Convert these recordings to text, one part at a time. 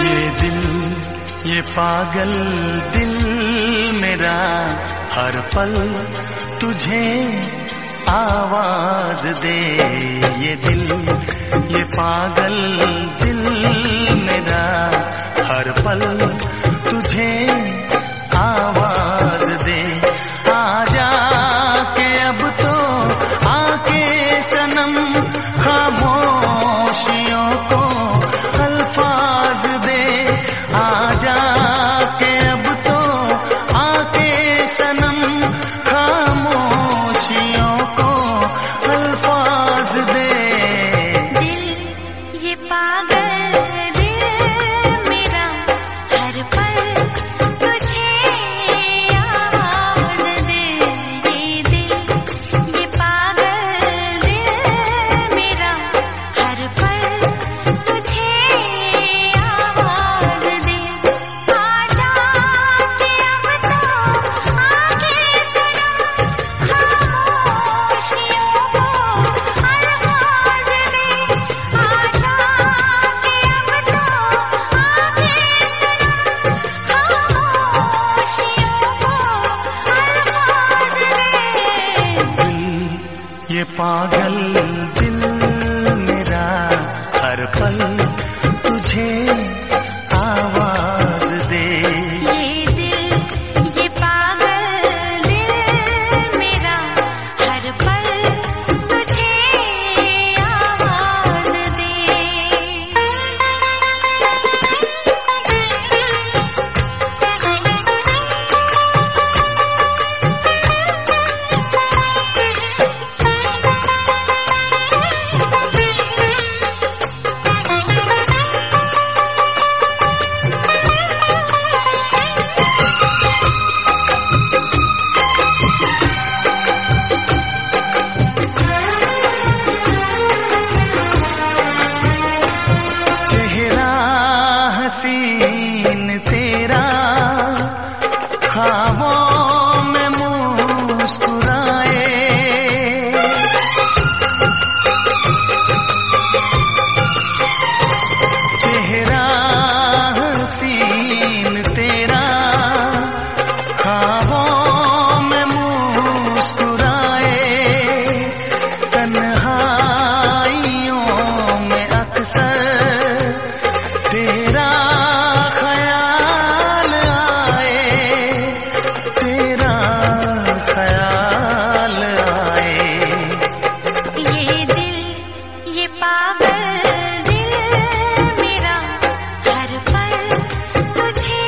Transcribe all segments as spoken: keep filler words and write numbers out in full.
ये दिल, ये पागल दिल मेरा हर पल तुझे आवाज दे। ये दिल, ये पागल दिल मेरा हर पल तुझे आवाज दे। आजा के अब तो आके सनम खामोशियों को अल्फाज दे। आजा के अब तो आके सनम खामोशियों को अल्फाज दे। दिल, ये पागल दिल मेरा हर पल तुझे आवाज दे। ये दिल, ये पागल दिल मेरा हर पल तुझे आवाज दे। आजा के अब तो आके सनम खामोशियों को अल्फाज दे। आजा के अब तो आके सनम खामोशियों को अल्फाज दे। दिल, ये पागल दिल मेरा हर पल तुझे आवाज दे। ये दिल, ये पागल दिल मेरा हर पल तुझे आवाज दे। चेहरा हसीन तेरा ख्वाबों में मुस्कुराए। चेहरा हसीन तेरा ख्वाबों में मुस्कुराए। तन्हाइयों में अक्सर तेरा ख्याल आए। तेरा ख्याल आए। ये दिल, ये पागल दिल मेरा हर पल तुझे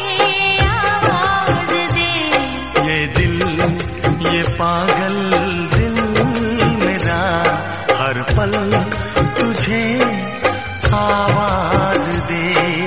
आवाज दे। ये दिल, ये पागल दिल मेरा हर पल तुझे आवाज दे।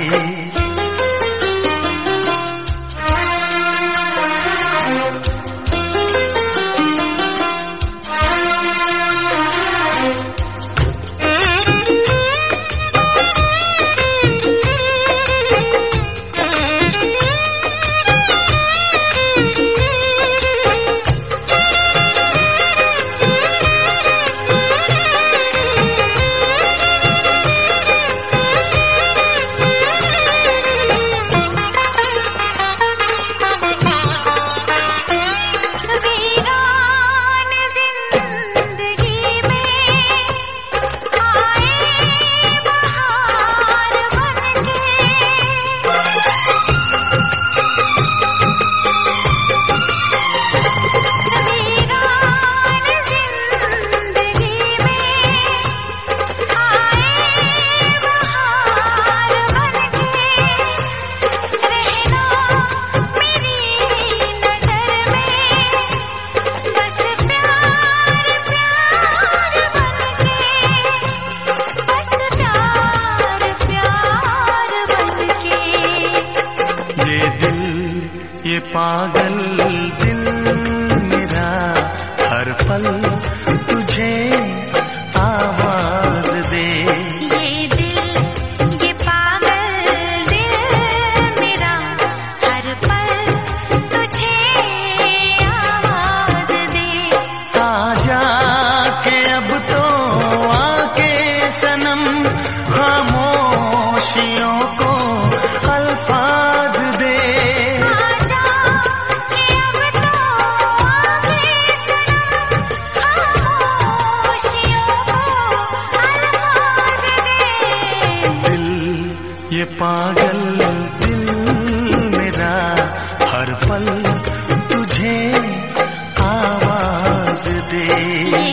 ये पागल दिल मेरा हर पल तुझे आवाज दे। ये दिल, ये पागल दिल मेरा हर पल तुझे आवाज दे। आजा के अब तो आके सनम खामोशियों को ये पागल दिल मेरा हर पल तुझे आवाज दे।